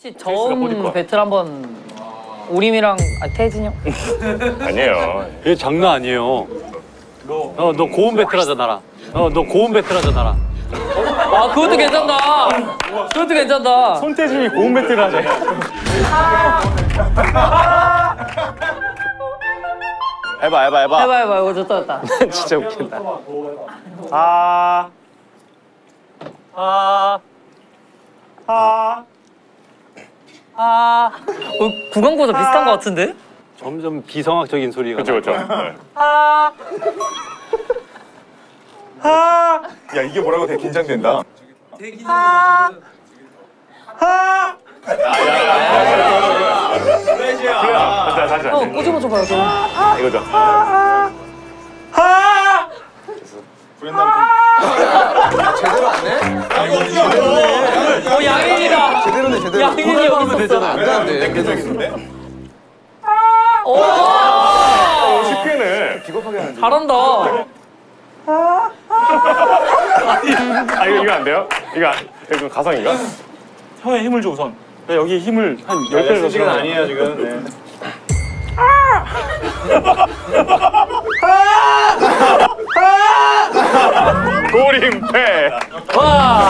혹시 저음 배틀 한번 우림이랑 태진이 형? 아니에요. 이게 장난 아니에요. 너 고음 배틀 하자 나랑. 너 고음 배틀 하자 나랑. 아 그것도 괜찮다. 그것도 괜찮다. 손태진이 고음 배틀 하자. 해봐. 해봐 이거 좋다. 진짜 웃긴다. 구강보다 비슷한 것 같은데? 점점 비성악적인 소리가. 그렇죠. 야 이게 뭐라고 되게 긴장된다. 다시. 꼬집어 줘봐요. 이거죠. 제대로 안 해? 양인이다. 제대로네 제대로. 양인이 여기 있었어. 되잖아. 안돼 계속 있는데. 오! 쉽게는. 비겁하게 하는데. 잘한다. 이거 안 돼요? 이거 가성인가? 혀에 힘을 줘 우선. 여기 힘을 한 10배를 더 시간 아니에요 지금. 네. 고림패. 와.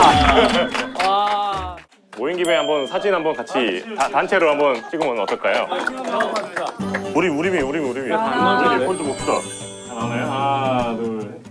모인 김에 한번 사진 한번 같이 단체로 한번 찍으면 어떨까요? 우림이. 우리 폰좀 봅시다. 하나 둘.